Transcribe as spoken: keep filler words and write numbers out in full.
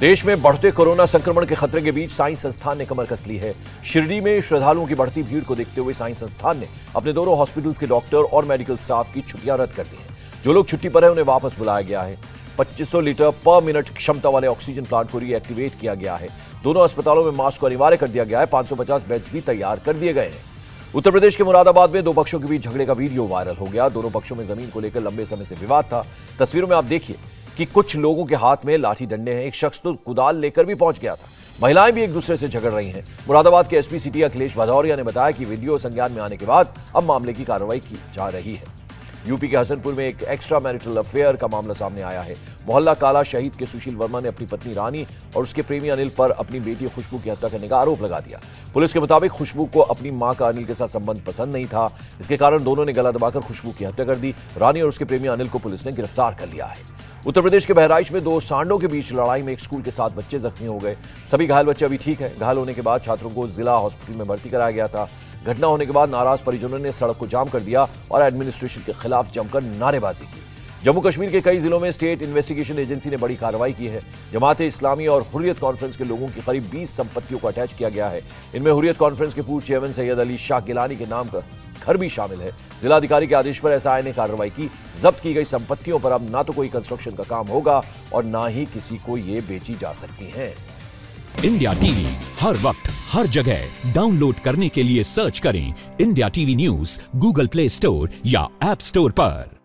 देश में बढ़ते कोरोना संक्रमण के खतरे के बीच साइंस संस्थान ने कमर कस ली है। शिरडी में श्रद्धालुओं की बढ़ती भीड़ को देखते हुए साइंस संस्थान ने अपने दोनों हॉस्पिटल्स के डॉक्टर और मेडिकल स्टाफ की छुट्टियां रद्द कर दी हैं। जो लोग छुट्टी पर हैं उन्हें वापस बुलाया गया है। पच्चीस सौ लीटर पर मिनट क्षमता वाले ऑक्सीजन प्लांट को रीएक्टिवेट किया गया है। दोनों अस्पतालों में मास्क को अनिवार्य कर दिया गया है। पांच सौ पचास बेड्स भी तैयार कर दिए गए हैं। उत्तर प्रदेश के मुरादाबाद में दो पक्षों के बीच झगड़े का वीडियो वायरल हो गया। दोनों पक्षों में जमीन को लेकर लंबे समय से विवाद था। तस्वीरों में आप देखिए कि कुछ लोगों के हाथ में लाठी डंडे हैं। एक शख्स तो कुदाल लेकर भी पहुंच गया था। महिलाएं भी एक दूसरे से झगड़ रही हैं। मुरादाबाद के एसपी सिटी अखिलेश भदौरिया ने बताया कि वीडियो संज्ञान में आने के बाद अब मामले की कार्रवाई की जा रही है। यूपी के हसनपुर में एक एक्स्ट्रा मैरिटल अफेयर का मामला सामने आया है। मोहल्ला काला शहीद के सुशील वर्मा ने अपनी पत्नी रानी और उसके प्रेमी अनिल पर अपनी बेटी खुशबू की हत्या करने का आरोप लगा दिया। पुलिस के मुताबिक खुशबू को अपनी मां का अनिल के साथ संबंध पसंद नहीं था। इसके कारण दोनों ने गला दबाकर खुशबू की हत्या कर दी। रानी और उसके प्रेमी अनिल को पुलिस ने गिरफ्तार कर लिया है। उत्तर प्रदेश के बहराइच में दो सांडों के बीच लड़ाई में एक स्कूल के सात बच्चे जख्मी हो गए। सभी घायल बच्चे अभी ठीक हैं। घायल होने के बाद छात्रों को जिला हॉस्पिटल में भर्ती कराया गया था। घटना होने के बाद नाराज परिजनों ने सड़क को जाम कर दिया और एडमिनिस्ट्रेशन के खिलाफ जमकर नारेबाजी की। जम्मू कश्मीर के कई जिलों में स्टेट इन्वेस्टिगेशन एजेंसी ने बड़ी कार्रवाई की है। जमाते इस्लामी और हुर्रियत कॉन्फ्रेंस के लोगों की करीब बीस संपत्तियों को अटैच किया गया है। इनमें हुर्रियत कॉन्फ्रेंस के पूर्व चेयरमैन सैयद अली शाह गिलानी के नाम का घर भी शामिल है। जिलाधिकारी के आदेश पर एसआई ने कार्रवाई की। जब्त की गई संपत्तियों पर अब ना तो कोई कंस्ट्रक्शन का काम होगा और ना ही किसी को ये बेची जा सकती हैं। इंडिया टीवी हर वक्त हर जगह डाउनलोड करने के लिए सर्च करें India TV news Google Play Store या ऐप स्टोर पर।